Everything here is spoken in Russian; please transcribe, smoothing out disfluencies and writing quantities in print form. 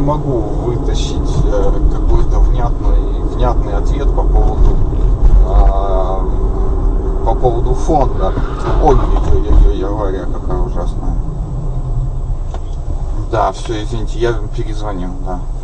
могу вытащить какой-то внятный ответ по поводу фонда. Ой-ой-ой, авария какая ужасная. Да, все, извините, я перезвоню, да.